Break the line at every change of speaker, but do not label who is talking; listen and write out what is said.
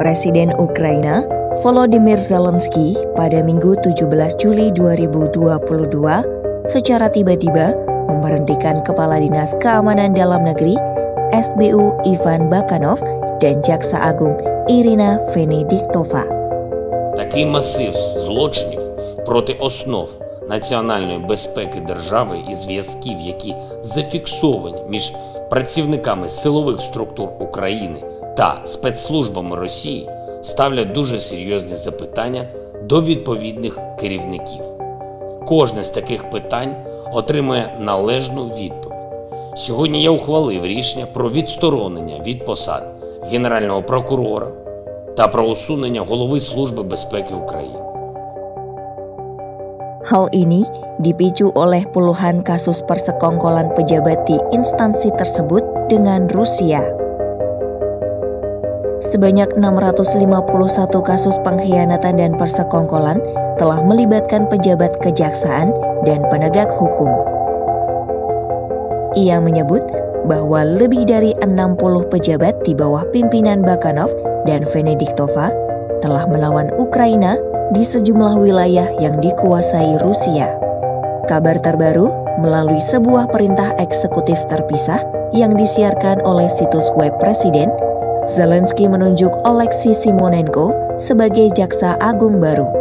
Presiden Ukraina Volodymyr Zelensky pada Minggu 17 Juli 2022 secara tiba-tiba memberhentikan Kepala Dinas Keamanan Dalam Negeri SBU Ivan Bakanov dan Jaksa Agung Irina Venediktova.
Такий масив злочинів проти основ національної безпеки держави і зв'язків, які зафіксовані між працівниками силових структур України та спецслужбами Росії, ставлять дуже серйозні запитання до відповідних керівників. Кожне з таких питань отримує належну відповідь. Сьогодні я ухвалив рішення про відсторонення від посад Генерального прокурора та про усунення Голови Служби безпеки України.
Hal ini dipicu oleh puluhan kasus persekongkolan pejabat di instansi tersebut dengan Rusia. Sebanyak 651 kasus pengkhianatan dan persekongkolan telah melibatkan pejabat kejaksaan dan penegak hukum. Ia menyebut bahwa lebih dari 60 pejabat di bawah pimpinan Bakanov dan Venediktova telah melawan Ukraina di sejumlah wilayah yang dikuasai Rusia. Kabar terbaru melalui sebuah perintah eksekutif terpisah yang disiarkan oleh situs web Presiden, Zelensky menunjuk Oleksiy Simonenko sebagai Jaksa Agung baru.